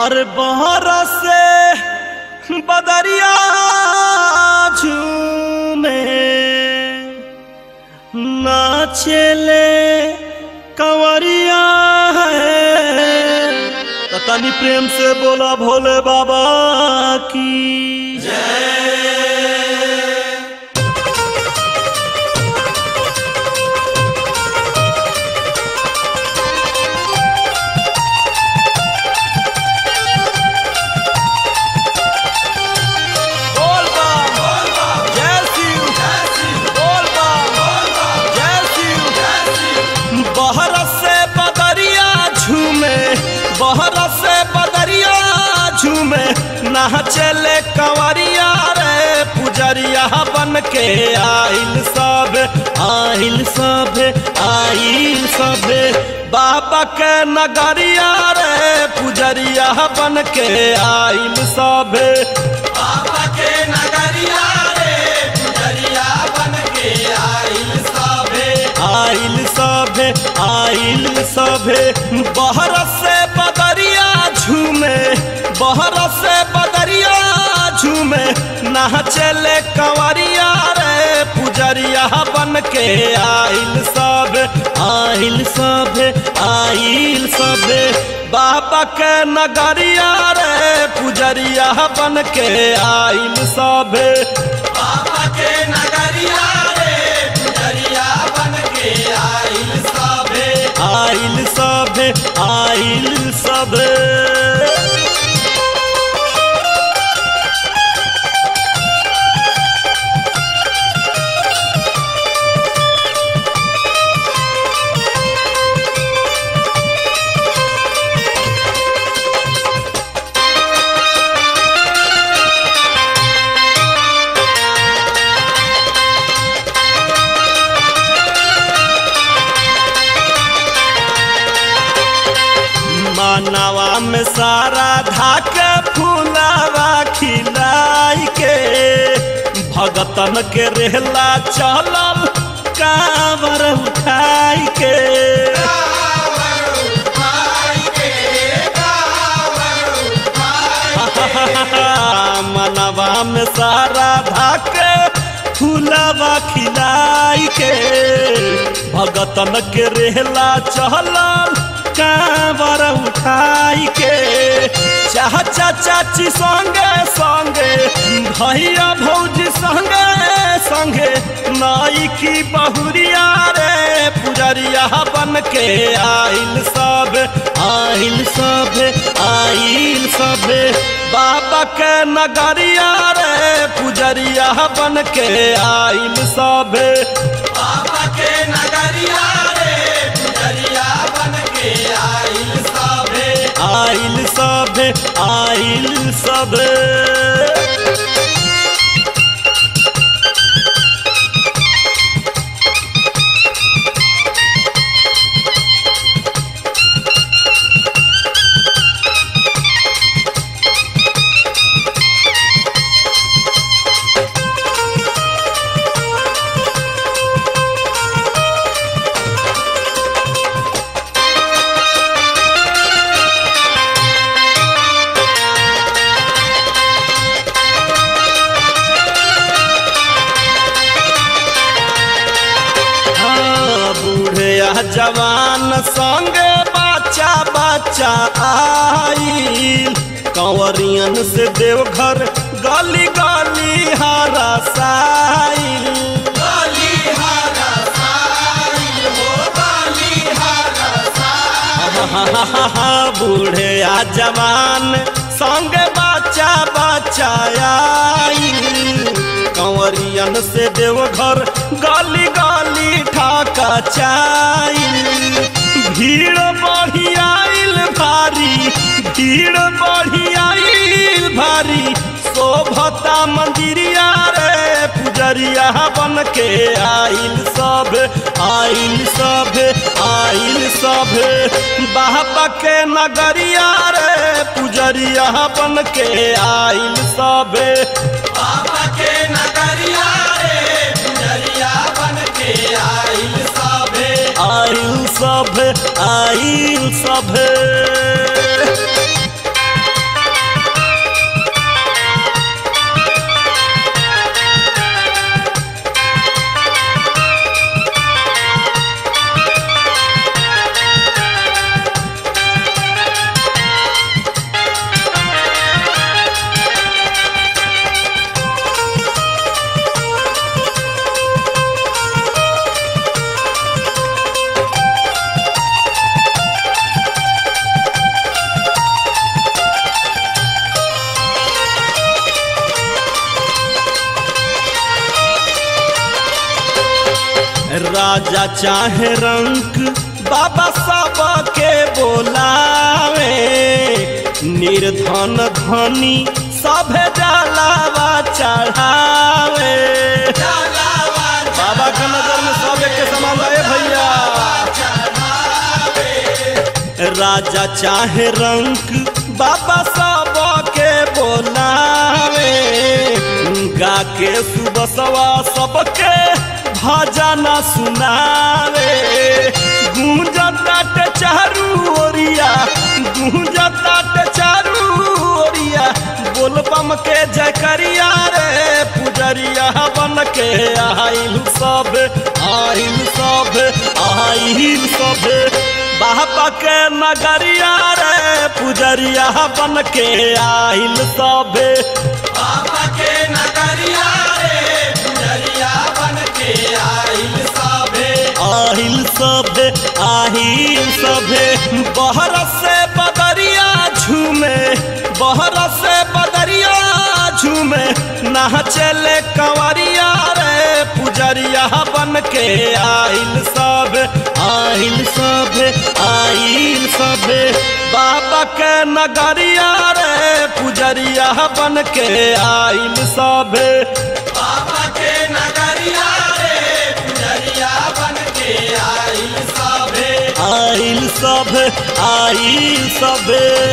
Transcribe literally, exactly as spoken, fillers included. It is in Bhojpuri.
और बहरा से बदरिया झूमे नाचेले कंवरिया है। तो तनी प्रेम से बोला भोले बाबा की जय। बहरा से बदरिया झूमे नाचले कंवरिया रे पुजरिया बन के आइल सब आइल सब आइल सब बाबा के नगरिया रे पुजरिया बन के आइल सब बाबा के नगरिया रे पुजरिया बन के आइल सब आइल सब आइल सब बहरा से बदरिया झूमे बहरा से बदरिया झूमे नाचले कंवरिया रे पुजरिया बन के आइल सब आइल सब आइल सब बाबा के नगरिया रे पुजरिया बन के आइल सब बाबा के नगरिया रे पुजरिया बन के आइल सब आइल सब आइल सब। मानवा में सारा धाके फूलावा खिलाई के भगतन के रहला चलल कांवर उठाई के मनवा में सारा धाके फूलावा खिलाई के भगतन के रहला चलल कांवर उठाई के चाचा चाची संगे संगे भैया भौजी संगे संगे नाई की बहुरिया रे पुजरिया बन के आइल सब आइल सब आइल सब बाबा के नगरिया रे पुजरिया बन के आइल सब बाबा के नगरिया रे पुजरिया बन के आइल सब आइल सब आइल सब। जवान संगे बच्चा बच्चा आइल कंवरियन से देवघर गली गली हारा साइल गली हारा साइल हो गली हारा साइल बूढ़े आ जवान संगे बच्चा बच्चा आइल कंवरियन से देवघर गली गली ठाका चाइल भीड़ बढ़ी आइल भारी भीड़ बढ़ी आइल भारी शोभता मंदिरिया रे पुजरिया बन के आइल सब आइल सब आइल सब बाबा के नगरिया रे पुजरिया बन के आइल सब बाबा के नगरिया रे पुजरिया बन के आइल सब आइल सब आइल सब। राजा चाहे रंक बाबा सबके बोलावे, निर्धन धनी सभे जलावा चढ़ावे। बाबा का नजर में सब एक के समान है भैया। राजा चाहे रंक बाबा सबके बोलावे, गा के सुबह सवा सबके भजन सुनावे। गूंजता चारू ओरिया, गूंजता चारू ओरिया, बोलबम के जयकरिया रे पुजरिया बन के आइल सब, आइल सब, आइल सब बाबा के नगरिया रे पुजरिया बन के आइल सब। बाबा के नगरिया रे पुजरिया बन के आइल सब, आइल सब, आइल सब। बहर से बदरिया झूमे, बहर से बदरिया झूमे, नाचले कंवरिया रे पुजरिया बन के आइल सब, आइल सब, आइल सब। बाबा के नगरिया रे पुजरिया बन के आइल सब। बाबा के नगरिया रे पुजरिया बन के आइल सब, आइल सब, आइल सब।